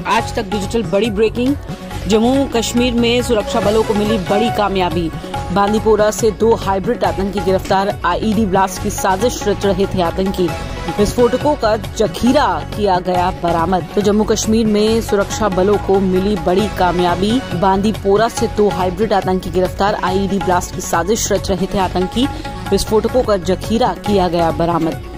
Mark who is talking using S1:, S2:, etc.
S1: आज तक डिजिटल बड़ी ब्रेकिंग। जम्मू कश्मीर में सुरक्षा बलों को मिली बड़ी कामयाबी। बांदीपोरा से 2 हाइब्रिड आतंकी गिरफ्तार। आईईडी ब्लास्ट की साजिश रच रहे थे आतंकी। विस्फोटकों का जखीरा किया गया बरामद। तो जम्मू कश्मीर में सुरक्षा बलों को मिली बड़ी कामयाबी। बांदीपोरा से 2 हाइब्रिड आतंकी गिरफ्तार। आईईडी ब्लास्ट की साजिश रच रहे थे आतंकी। विस्फोटकों का जखीरा किया गया बरामद।